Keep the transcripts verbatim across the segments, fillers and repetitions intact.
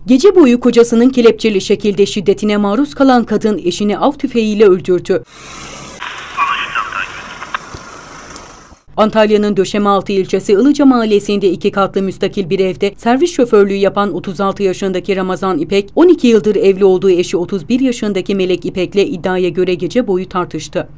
Gece boyu kocasının kelepçeli şekilde şiddetine maruz kalan kadın eşini av tüfeğiyle öldürdü. Antalya'nın Döşemealtı ilçesi Ilıca mahallesinde iki katlı müstakil bir evde servis şoförlüğü yapan otuz altı yaşındaki Ramazan İpek, on iki yıldır evli olduğu eşi otuz bir yaşındaki Melek İpek'le iddiaya göre gece boyu tartıştı.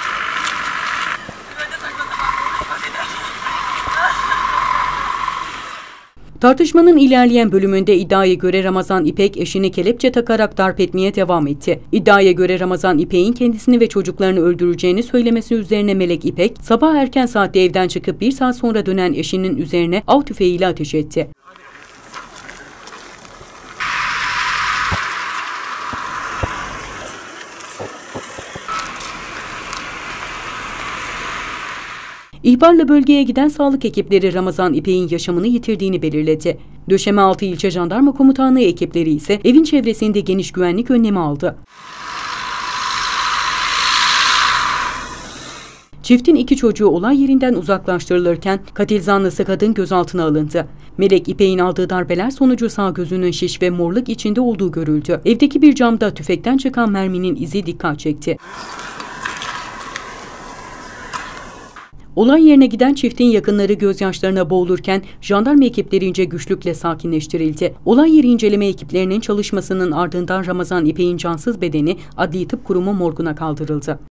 Tartışmanın ilerleyen bölümünde iddiaya göre Ramazan İpek eşini kelepçe takarak darp etmeye devam etti. İddiaya göre Ramazan İpek'in kendisini ve çocuklarını öldüreceğini söylemesi üzerine Melek İpek, sabah erken saatte evden çıkıp bir saat sonra dönen eşinin üzerine av tüfeğiyle ateş etti. İhbarla bölgeye giden sağlık ekipleri Ramazan İpek'in yaşamını yitirdiğini belirledi. Döşemealtı İlçe Jandarma Komutanlığı ekipleri ise evin çevresinde geniş güvenlik önlemi aldı. Çiftin iki çocuğu olay yerinden uzaklaştırılırken katil zanlısı kadın gözaltına alındı. Melek İpek'in aldığı darbeler sonucu sağ gözünün şiş ve morluk içinde olduğu görüldü. Evdeki bir camda tüfekten çıkan merminin izi dikkat çekti. Olay yerine giden çiftin yakınları gözyaşlarına boğulurken jandarma ekiplerince güçlükle sakinleştirildi. Olay yeri inceleme ekiplerinin çalışmasının ardından Ramazan İpek'in cansız bedeni Adli Tıp Kurumu morguna kaldırıldı.